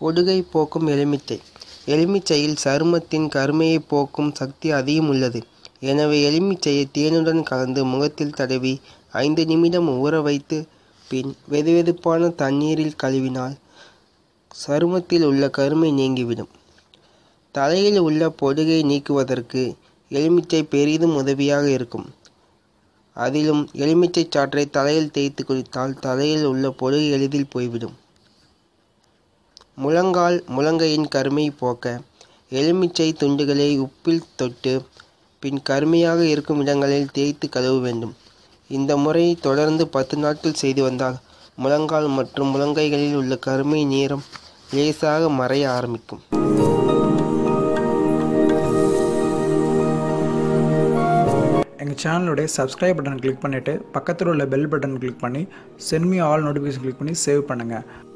பொடுகை போக்கும் எலுமிச்சை. எலுமிச்சையில் சருமத்தின் கருமையை போக்கும் சக்தி அதிகம் உள்ளது. எனவே எலுமிச்சையை தேனுடன் கலந்து முகத்தில் தடவி 5 நிமிடம் ஊற வைத்து பின் வெதுவெதுப்பான தண்ணீரில் கழுவினால் சருமத்தில் உள்ள கருமை நீங்கிவிடும். தலையில் உள்ள பொடுகை நீக்குவதற்கு எலுமிச்சை பெரிதும் உதவியாக இருக்கும். அதிலும் எலுமிச்சை சாற்றை தலையில் தேய்த்து குளித்தால் தலையில் உள்ள பொடுகை எளிதில் போய்விடும். முழங்கால் முழங்கையின் கருமை போக்க எலுமிச்சை துண்டுகளை உப்பில் தொட்டு பின் கருமையாக இருக்கும் இடங்களில் தேய்த்து கழுவ வேண்டும். இந்த முறையை தொடர்ந்து 10 நாட்கள் செய்து வந்தால் முழங்கால் மற்றும் முழங்கைகளில் உள்ள கருமை நிறம் லேசாக மறைய ஆரம்பிக்கும். எங்கள் சேனலுடைய சப்ஸ்கிரைப் பட்டன் கிளிக் பண்ணிவிட்டு பக்கத்தில் உள்ள பெல் பட்டன் கிளிக் பண்ணி send me all notification click பண்ணி சேவ் பண்ணுங்கள்.